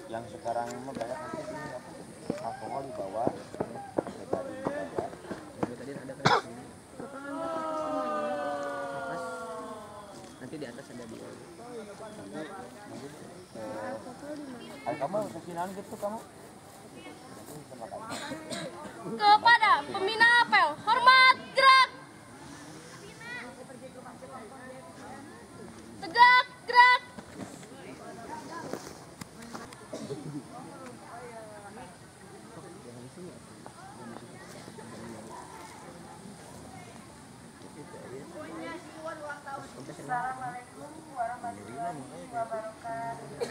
yang sekarang mah banyak nanti di alkohol dibawa, betadin dibawa. Betadin ada kan di atas, nanti di atas ada dia. Kamu kesinan gitu kamu? Kepada pembina apel, hormat gerak. Tegak gerak. Assalamualaikum warahmatullahi wabarakatuh.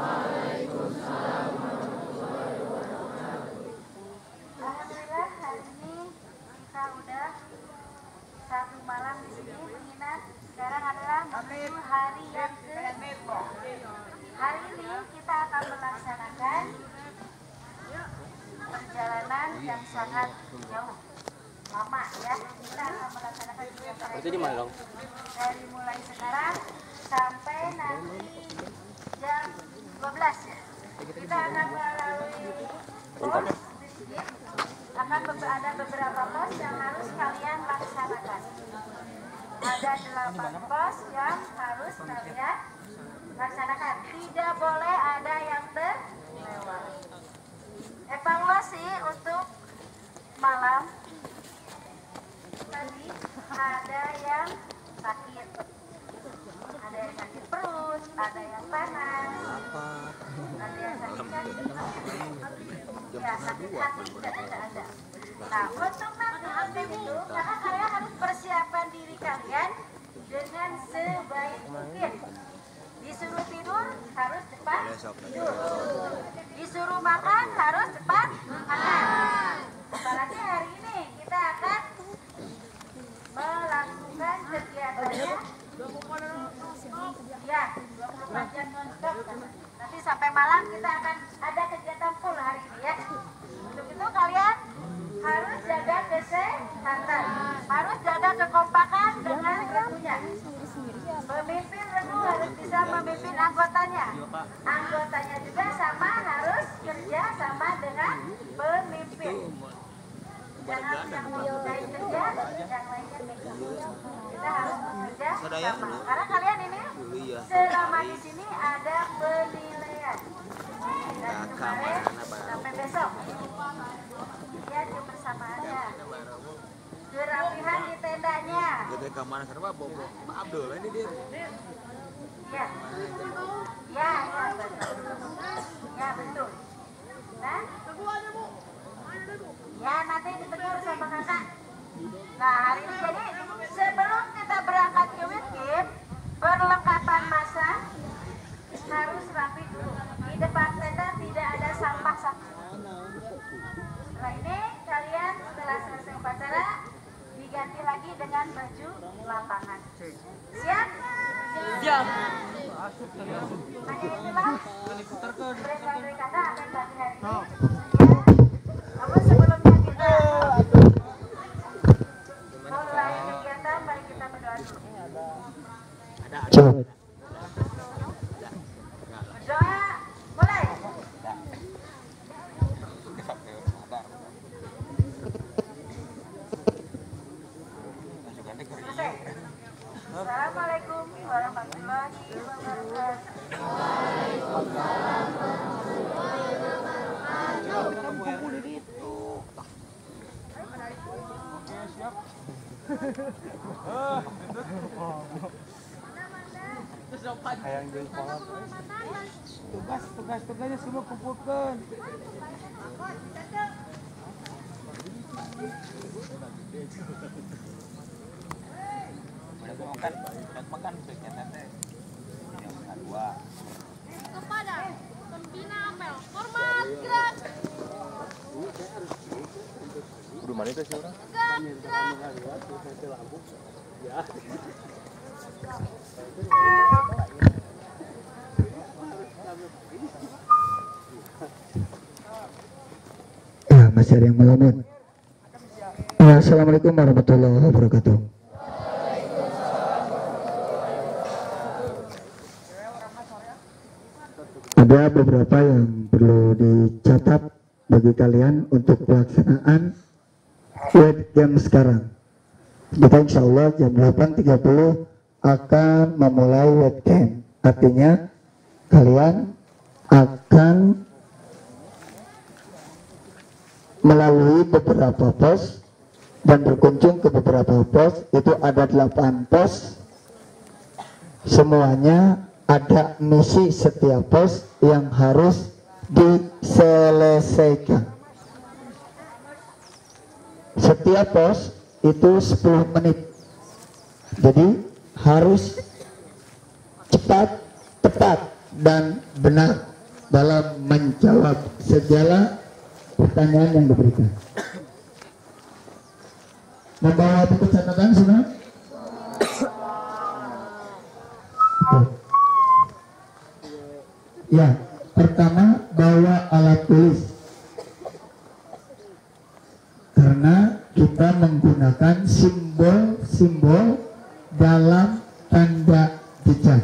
Alhamdulillah hari ini kita udah satu malam di sini menginap. Sekarang adalah menuju hari yang ke-2. Hari ini kita akan melaksanakan perjalanan yang sangat jauh, lama ya. Kita akan melaksanakan perjalanan dari mulai sekarang sampai nanti jam 12 ya. Kita akan melalui pos sedikit. Akan ada beberapa pos yang harus kalian laksanakan. Ada 8 pos yang harus kalian laksanakan. Tidak boleh ada yang terlewat. Evaluasi untuk malam tadi ada yang sakit, ada yang sakit perut, ada yang panas, ada yang sakit kaki, ya sakit hati juga ada. Nah untuk nanti update itu, karena kalian harus persiapkan diri kalian dengan sebaik mungkin. Disuruh tidur harus cepat tidur, disuruh makan harus cepat makan. Apalagi hari ini kita akan melakukan kegiatannya ya 24 jam non-stop. Nanti sampai malam kita akan ada kegiatan full hari ini ya. Untuk itu kalian harus jaga kesehatan, harus jaga kekompakan dengan regunya. Pemimpin regu harus bisa memimpin anggotanya. Anggotanya juga sama harus kerja sama dengan pemimpin. Jangan yang memudai kerja, yang lainnya pegang. Kita harus bekerja sama. Karena kalian ini selama di sini ada penilaian. Dari kemarin sampai besok. Ya cuma sama aja. Kerapihan di tendanya. Gede kemana serba bobo. Abdul ini dia. Ya. Ya, betul. Ya, betul. Nah, ya nanti ditegur sama kakak. Nah hari ini jadi sebelum kita berangkat ke Witkin, perlengkapan masa harus rapi dulu. Di depan tenda tidak ada sampah satu. Setelah ini kalian setelah selesai upacara diganti lagi dengan baju lapangan. Siap? Siap. Hanya itulah mereka kata akan bagi hari ini. Namun sebelumnya kita mulai kegiatan, mari kita berdoa dulu. Berdoa, mulai. Selesai. Assalamualaikum warahmatullahi wabarakatuh. Hayang jeung pohon. Tugasnya semua kumpulkan. Makan kegiatan teh. Yang kedua. Kepada pembina apel, hormat gerak. Udah mana itu sih orang? Tegak gerak. Ya, masih ada yang melamun. Assalamualaikum warahmatullahi wabarakatuh. Ada beberapa yang perlu dicatat bagi kalian untuk pelaksanaan webcam sekarang. Kita insya Allah jam 8.30 akan memulai webcam. Artinya kalian akan melalui beberapa pos dan berkunjung ke beberapa pos. Itu ada 8 pos. Semuanya ada misi setiap pos yang harus diselesaikan. Setiap pos itu 10 menit. Jadi harus cepat, tepat, dan benar dalam menjawab segala pertanyaan yang diberikan. Membawa buku catatan semua? Ya, pertama bawa alat tulis. Karena kita menggunakan simbol-simbol dalam tanda jejak.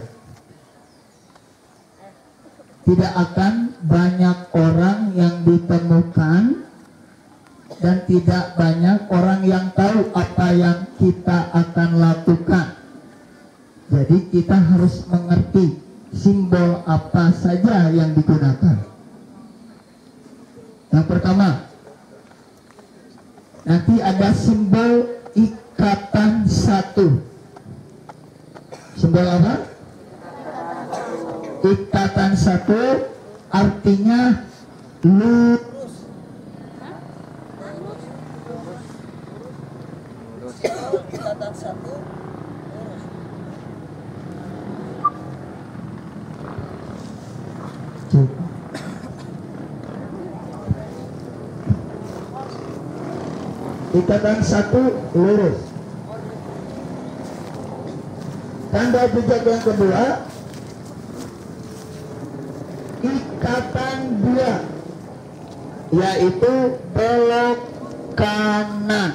Tidak akan banyak orang yang ditemukan dan tidak banyak orang yang tahu apa yang kita akan lakukan. Jadi kita harus mengerti simbol apa saja yang digunakan. Yang pertama, nanti ada simbol ikatan satu. Simbol apa? Ikatan satu artinya lurus. Ikatan satu lurus. Ikatan satu lurus. Tanda jejak yang kedua, ikatan dua, yaitu belok kanan.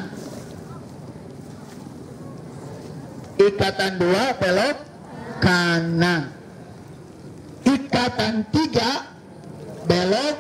Ikatan dua belok kanan. Ikatan tiga belok